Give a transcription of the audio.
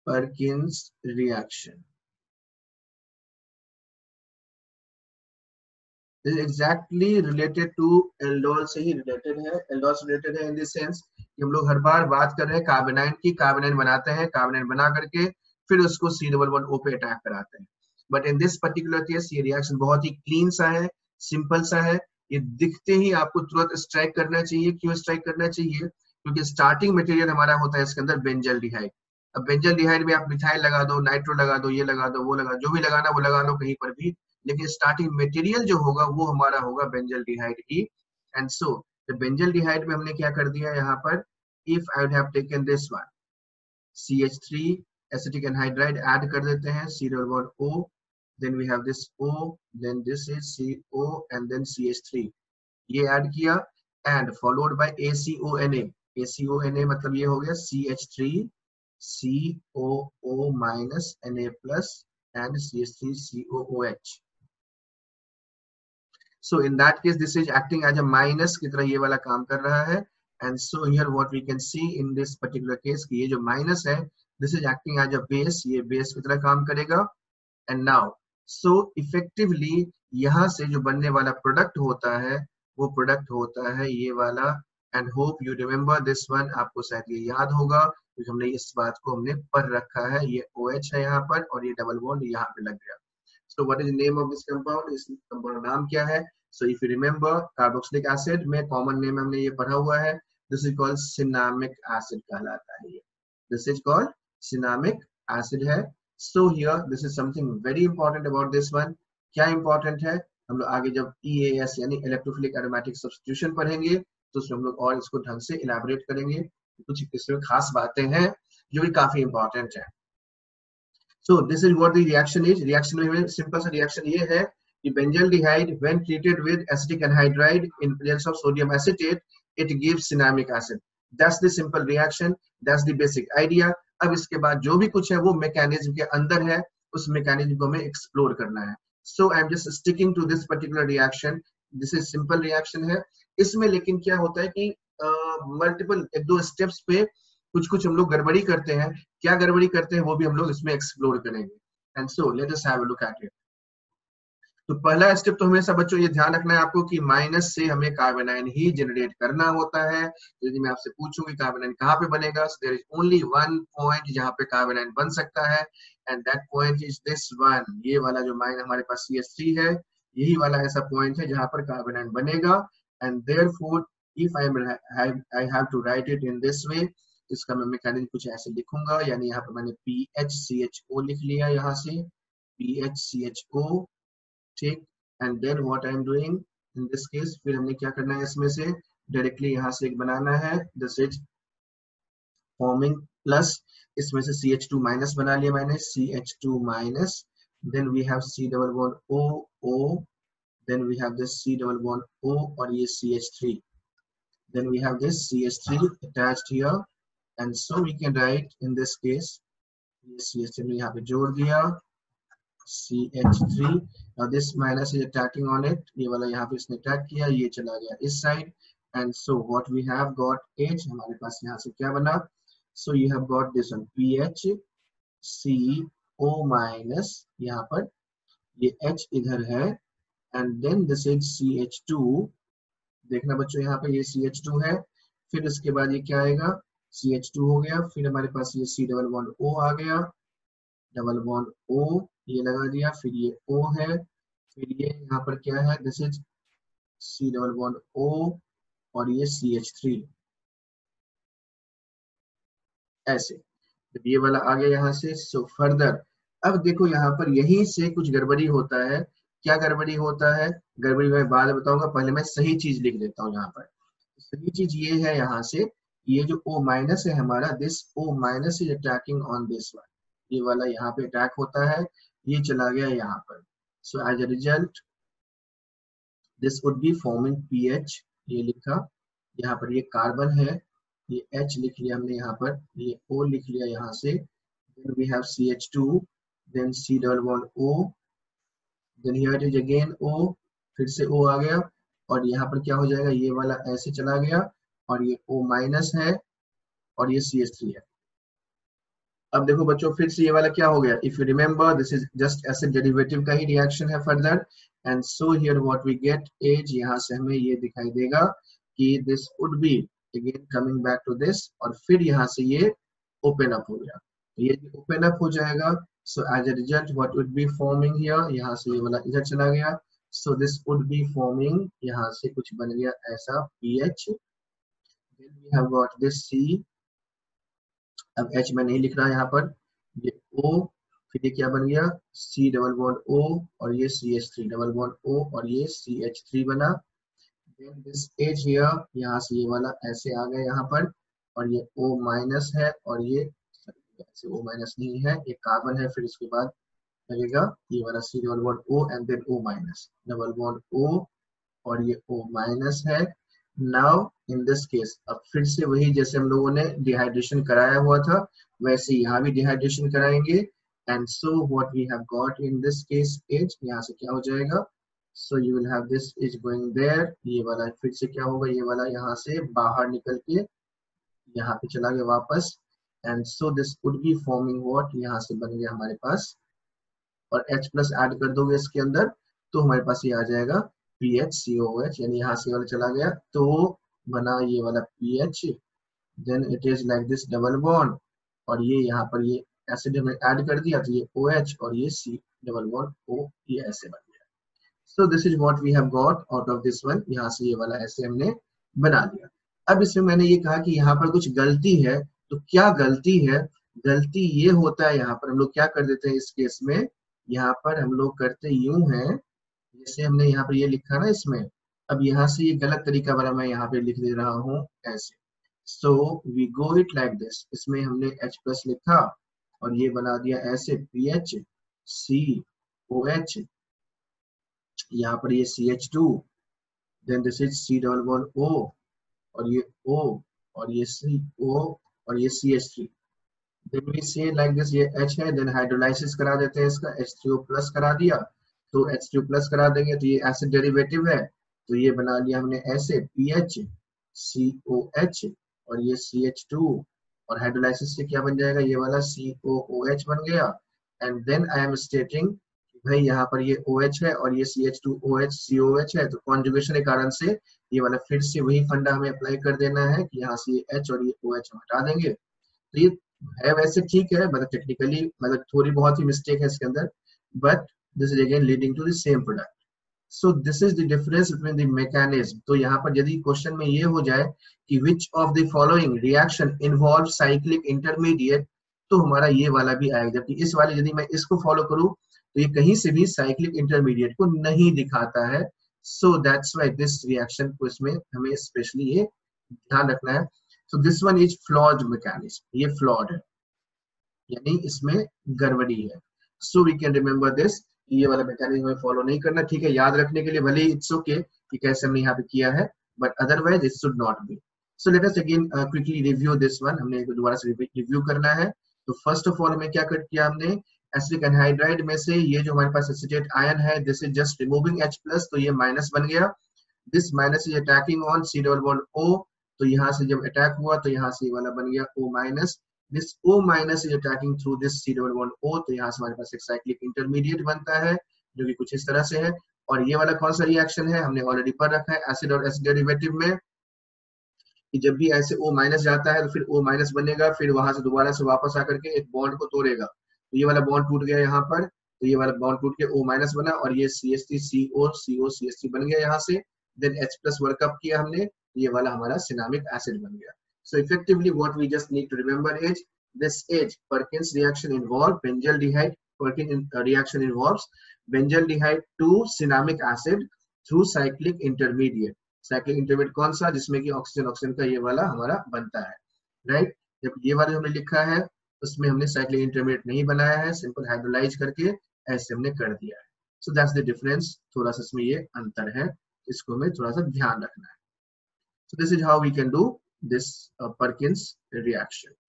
Perkins reaction. Exactly related to aldol से ही related है। एल्डोल से रिलेटेड है इन द सेंस कि हम लोग हर बार बात कर रहे हैं कार्बोनाइन की। कार्बोनाइन बनाते हैं, कार्बोनाइन बना करके फिर उसको C11O पे अटैक कराते हैं। But in this particular case ये रिएक्शन बहुत ही क्लीन सा है, सिंपल सा है। ये दिखते ही आपको तुरंत स्ट्राइक करना चाहिए। क्यों स्ट्राइक करना चाहिए? क्योंकि स्टार्टिंग मटेरियल हमारा होता है इसके अंदर बेंजल्डिहाइड। अब बेंजल्डिहाइड में आप मिथाइल लगा दो, नाइट्रो लगा दो, ये लगा दो, वो लगा, जो भी लगाना वो लगा लो कहीं पर भी, लेकिन स्टार्टिंग मटेरियल जो होगा वो हमारा होगा बेंजल्डिहाइड ही। एंड सो बेंजल्डिहाइड में हमने क्या कर दिया यहाँ पर, if I would have taken this one CH3 acetic anhydride add कर देते हैं, C O, then we have this O, then this is CO and then CH3 ये ऐड किया and followed by ACONA। ACONA मतलब ये हो गया CH3 COO minus Na plus and CH3 COOH। So in that case, this is acting as a minus की तरह ये वाला काम कर रहा है। And so here what we can see in this particular case कि ये जो minus है, this is acting as a base, ये base की तरह काम करेगा। And now, so effectively यहाँ से जो बनने वाला प्रोडक्ट होता है, वो प्रोडक्ट होता है ये वाला। And hope you remember this one, आपको शायद ये याद होगा क्योंकि हमने इस बात को हमने पढ़ रखा है। ये OH है यहाँ पर और ये डबल बॉन्ड यहाँ पे लग गया। So what is the name of this compound? इस compound नाम क्या है? So if you remember, carboxylic acid में common name हमने ये पढ़ा हुआ है। This is called cinnamic acid कहलाता है ये। This is called cinnamic acid है। So here this is something very important about this one। क्या important है? हम लोग आगे जब EAS यानी electrophilic aromatic substitution पढ़ेंगे तो उसमें हम लोग और इसको ढंग से elaborate करेंगे। कुछ इसमें खास बातें हैं जो भी काफी important है। So this is what the reaction is। reaction में simple सा reaction ये है कि benzaldehyde when treated with acetic anhydride in presence of sodium acetate it gives cinnamic acid। That's the simple reaction, that's the basic idea। अब इसके बाद जो भी कुछ है वो mechanism के अंदर है, उस mechanism को हमें explore करना है। So I'm just sticking to this particular reaction। This is simple reaction है। इसमें लेकिन क्या होता है कि multiple एक दो steps पे कुछ हम लोग गड़बड़ी करते हैं। क्या गड़बड़ी करते हैं वो भी हम लोग इसमें एक्सप्लोर करेंगे। And so let us have a look at it. तो पहला स्टेप तो हमेशा बच्चों ये ध्यान रखना है आपको कि माइनस से हमें कार्बोनाइन ही जनरेट करना होता है। यदि मैं आपसे पूछूं कि कार्बोनाइन कहाँ पे बनेगा, so there is only one point जहाँ पे कार्बोनाइन बन सकता है and that point is this one। ये वाला जो माइन हमारे पास CH3 है, यही वाला ऐसा पॉइंट है जहाँ पर कार्बोनाइन बनेगा। and therefore if I have to write it in this way, इसका मैं मैकेनिज्म कुछ ऐसे लिखूंगा, यानी यहाँ पर मैंने PHCHO लिख लिया यहाँ से PHCHO, ठीक। And then what I am doing in this case, फिर हमने क्या करना है इसमें से डायरेक्टली यहाँ से एक बनाना है, दिस इज फॉर्मिंग प्लस, इसमें से CH2 माइनस बना लिया मैंने, CH2 minus, then we have C double bond O, then we have this C double bond O और ये CH3, then we have this CH3 attached here and so we can write in this case CH3 में यहाँ पे जोड़ दिया CH3। now this minus is attacking on it, ये वाला यहाँ पे इसने अटैक किया, ये चला गया इस side. and so what we have got H, हमारे पास यहाँ से क्या बना, so you have got this one PHCO minus, यहाँ पर ये H इधर है and then this is CH2। देखना बच्चों यहाँ पे ये CH2 है, फिर इसके बाद ये क्या आएगा, CH2 हो गया, फिर हमारे पास ये C डबल बॉन्ड O आ गया, डबल बॉन्ड O ये लगा दिया, फिर ये O है, फिर ये यहाँ पर क्या है, this is C double bond O और ये CH3, ऐसे जब ये वाला आ गया यहाँ से। सो फर्दर अब देखो यहाँ पर यहीं से कुछ गड़बड़ी होता है। क्या गड़बड़ी होता है, गड़बड़ी मैं बाद में बताऊंगा, पहले मैं सही चीज लिख देता हूँ यहाँ पर। सही चीज ये है यहाँ से, ये जो O माइनस है हमारा, this O minus is attacking on this one, ये वाला यहाँ पे अटैक होता है, ये चला गया यहाँ पर। So as a result this would be forming PH, ये लिखा, यहाँ पर ये कार्बन है, ये H लिख लिया हमने यहाँ पर, ये O लिख लिया यहाँ से, then we have CH2, then C double bond O, then here it is again O, फिर से O आ गया और यहाँ पर क्या हो जाएगा, ये वाला ऐसे चला गया और ये O माइनस है और ये CH3 है। अब देखो बच्चों फिर से ये वाला क्या हो गया, if you remember this is just acid derivative का ही रिएक्शन है further, and so here what we get is, यहाँ से हमें ये दिखाई देगा कि this would be again coming back to this, और फिर यहाँ से ये ओपन अप हो गया, ये ओपन अप हो जाएगा। So as a result what would be forming here, यहाँ से ये वाला इधर चला गया, so this would be forming, यहाँ से कुछ बन गया ऐसा PH, then we have got this C, अब H में नहीं लिख रहा यहाँ पर, ये O, फिर ये क्या बन गया C डबल बॉन्ड O, और ये CH3 डबल बॉन्ड O, और ये CH3 बना, देन दिस H हियर, यहाँ से ये वाला ऐसे आ गया यहाँ पर, और ये O माइनस है, और ये ऐसे O माइनस नहीं है, ये कार्बन है, फिर इसके बाद लगेगा ये वाला C double bond O and then O minus double bond O, और ये O माइनस है। नाउ इन दिस केस अब फिर से वही जैसे हम लोगों ने डिहाइड्रेशन कराया हुआ था वैसे यहाँ भी डिहाइड्रेशन कराएंगे, and so what we have got in this case is, यहाँ से क्या हो जाएगा, so you will have this is going there, ये वाला फिर से क्या होगा, ये वाला यहाँ से बाहर निकल के यहाँ पे चला गया वापस, and so this would be forming what, यहाँ से बन गया हमारे पास, और H प्लस ऐड कर दोगे इसके अंदर तो हमारे पास ये आ जाएगा PHCOH, यानी यहाँ से वाला चला गया तो बना ये वाला PH, then it is like this double bond, और ये यहाँ पर ये एसिड हमने ऐड कर दिया तो ये OH और ये C डबल बॉन्ड O, ये ऐसे बन गया। So this is what we have got out of this one, यहाँ से ये वाला ऐसे हमने बना दिया। अब इसमें मैंने ये कहा कि यहाँ पर कुछ गलती है, तो क्या गलती है, गलती ये होता है यहाँ पर हम लोग क्या कर देते हैं इस केस में, यहाँ पर हम लोग करते यूं हैं, जैसे हमने यहाँ पर ये लिखा ना इसमें, अब यहाँ से ये गलत तरीका वाला मैं यहाँ पे लिख दे रहा हूँ ऐसे, so we go it like this, इसमें हमने H प्लस लिखा और ये बना दिया ऐसे PH COH, यहाँ पर ये CH2, then this is C double bond O, और ये O, और ये CO, और ये CH3, then we say like this, ये H है, then हाइड्रोलाइसिस करा देते हैं इसका, H3O प्लस करा दिया, तो H3O प्लस करा देंगे तो ये एसिड डेरिवेटिव है, तो ये बना लिया हमने ऐसे PH COH, और ये CH2, और हाइड्रोलाइसिस से क्या बन जाएगा, ये वाला COOH बन गया, and then I am stating भाई यहाँ पर ये OH है और ये CH2OH COH है, तो कॉन्जुगेशन के कारण से ये वाला फिर से वही फंडा हमें अप्लाई कर देना है कि यहाँ से ये H और ये OH हम हटा देंगे, तो ये है वैसे ठीक है, मतलब टेक्निकली मतलब थोड़ी बहुत ही मिस्टेक है इसके अंदर, but this is again leading to the same product. So this is the difference between the mechanism. तो यहाँ पर यदि क्वेश्चन में ये हो जाए कि which of the following reaction involve cyclic intermediate, तो हमारा ये वाला भी आएगा, जबकि इस वाले यदि मैं इसको फॉलो करूं तो ये कहीं से भी साइक्लिक इंटरमीडिएट को नहीं दिखाता है। So that's why this reaction को इसमें हमें स्पेशली ये ध्यान रखना है। So this one is flawed mechanism, ये फ्लॉड है यानी इसमें गड़बड़ी है। So we can remember this, ये वाला मैकेनिज्म हमें फॉलो नहीं करना, ठीक है, याद रखने के लिए भले इट्स ओके कि कैसे हमने यहाँ पे किया है, but otherwise it should not be. So let us again quickly review this one, हमने दोबारा से रिव्यू करना है। तो फर्स्ट ऑफ ऑल हमें क्या किया हमने, एसिटिक एनहाइड्राइड में से ये जो हमारे पास एसिटेट आयन है this is just removing H plus, तो ये माइनस बन गया, this minus is attacking on C double bond O, तो यहाँ से जब अटैक हुआ तो यहाँ से ये वाला बन गया O minus, this O minus is attacking through this C double bond O, तो यहाँ से हमारे पास एक साइक्लिक इंटरमीडिएट बनता है जो कि कुछ इस तरह से है। और ये वाला कौन सा रिएक्शन है, हमने ऑलरेडी पढ़ रखा है एसिड और एसिड डेरिवेटिव में, कि जब भी ऐसे O माइनस जाता है तो फिर O माइनस बनेगा, फिर वहां से दोबारा से वापस आकर के एक बॉन्ड को तोड़ेगा, तो ये वाला बॉन्ड टूट गया यहाँ पर, तो ये वाला बॉन्ड टूट के O माइनस बना और ये CH3 CO CO CH3 बन गया यहाँ से, देन H प्लस वर्कअप किया हमने, ये वाला हमारा सिनामिक एसिड बन गया। So effectively what we just need to remember is this is Perkins reaction involve benzaldehyde, Perkins reaction involves benzaldehyde to cinnamic acid through cyclic intermediate। cyclic intermediate कौन सा, जिसमें कि ऑक्सीजन ऑक्सीजन का ये वाला हमारा बनता है, राइट। जब ये वाला हमने लिखा है उसमें हमने cyclic intermediate नहीं बनाया है, सिंपल हाइड्रोलाइज करके ऐसे हमने कर दिया है। So that's the difference, थोड़ा सा इसमें ये अंतर है, इसको हमें थोड़ा सा ध्यान रखना है। So this is how we can do this Perkins reaction.